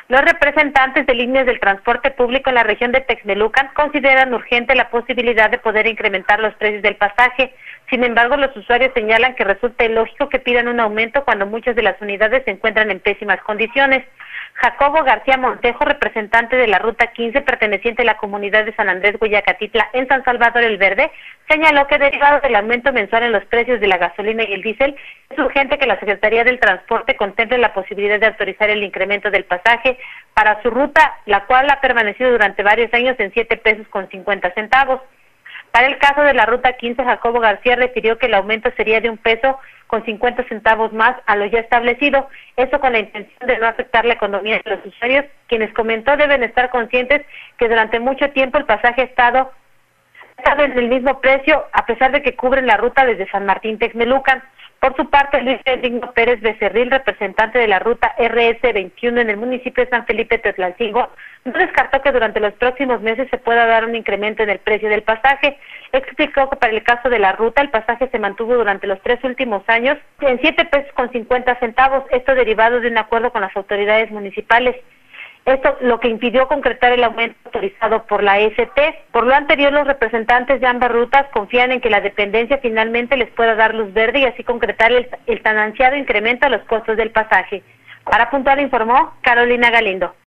Los representantes de líneas del transporte público en la región de Texmelucan consideran urgente la posibilidad de poder incrementar los precios del pasaje. Sin embargo, los usuarios señalan que resulta ilógico que pidan un aumento cuando muchas de las unidades se encuentran en pésimas condiciones. Jacobo García Montejo, representante de la Ruta 15 perteneciente a la comunidad de San Andrés Guayacatitla en San Salvador el Verde, señaló que derivado del aumento mensual en los precios de la gasolina y el diésel, es urgente que la Secretaría del Transporte contemple la posibilidad de autorizar el incremento del pasaje para su ruta, la cual ha permanecido durante varios años en 7 pesos con 50 centavos. Para el caso de la Ruta 15, Jacobo García refirió que el aumento sería de 1 peso con 50 centavos más a lo ya establecido, eso con la intención de no afectar la economía de los usuarios, quienes comentó deben estar conscientes que durante mucho tiempo el pasaje ha estado en el mismo precio, a pesar de que cubren la ruta desde San Martín Texmelucan. Por su parte, Luis Benigno Pérez Becerril, representante de la ruta RS21 en el municipio de San Felipe Tetlalcingo, no descartó que durante los próximos meses se pueda dar un incremento en el precio del pasaje. Explicó que para el caso de la ruta, el pasaje se mantuvo durante los 3 últimos años en 7 pesos con 50 centavos, esto derivado de un acuerdo con las autoridades municipales. Esto lo que impidió concretar el aumento autorizado por la ST. Por lo anterior, los representantes de ambas rutas confían en que la dependencia finalmente les pueda dar luz verde y así concretar el tan ansiado incremento a los costos del pasaje. Para Puntual informó Carolina Galindo.